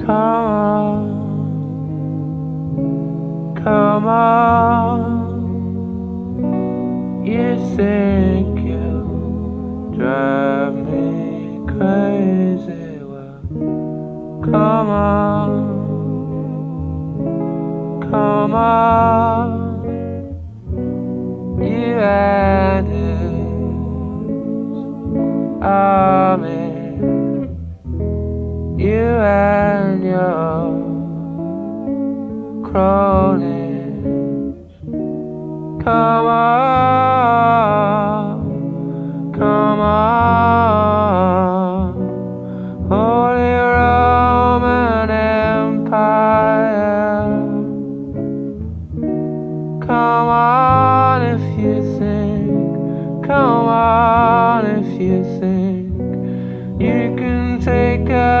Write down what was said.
come on. You think you drive me crazy, well, come on, you and his army, you and your cronies, come on, Holy Roman Empire, come on if you think you can take us